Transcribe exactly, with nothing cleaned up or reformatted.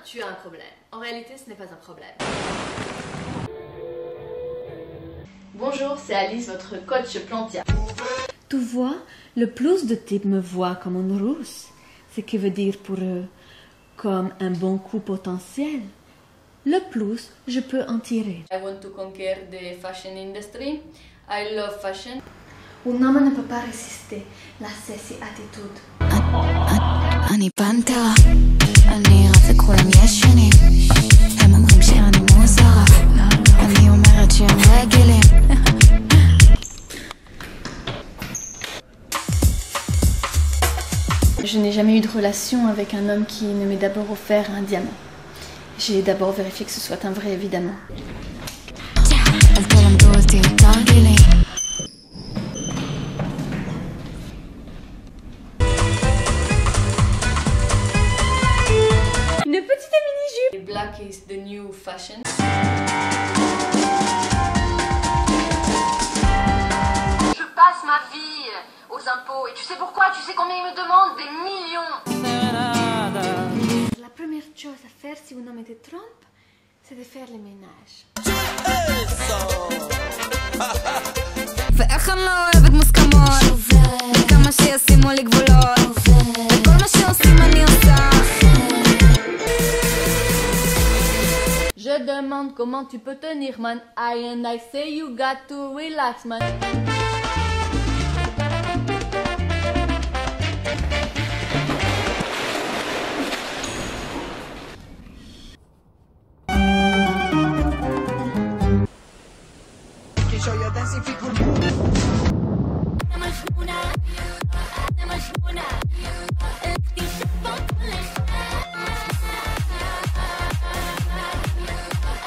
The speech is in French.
tu as un problème. En réalité, ce n'est pas un problème. Bonjour, c'est Alice, votre coach Plantia. Tu vois, le plus de types me voient comme une rousse, ce qui veut dire pour eux comme un bon coup potentiel. Le plus, je peux en tirer. I want to conquer the fashion industry. I love fashion. Un homme ne peut pas résister la sexy attitude. אני פנתרה, אני רצה כולם ישנים, הם אומרים שאני מוזרה, אני אומרת שהם רגילים. Je n'ai jamais eu de relation avec un homme qui ne m'ait d'abord offert un diamant. J'ai d'abord vérifié que ce soit un vrai, évidemment. Une petite mini-jupe. Black is the new fashion. Je passe ma vie aux impôts et tu sais pourquoi? Tu sais combien ils me demandent? Des millions. La première chose à faire si un homme te trompe, c'est de faire le ménage. ואיך אני לא אוהבת מוסכמות, כמה שישימו לי גבולות, וכל מה שעושים אני עושה. Je demande comment tu peux tenir, man. I and I say you got to relax, man. Show your dancing feet will move.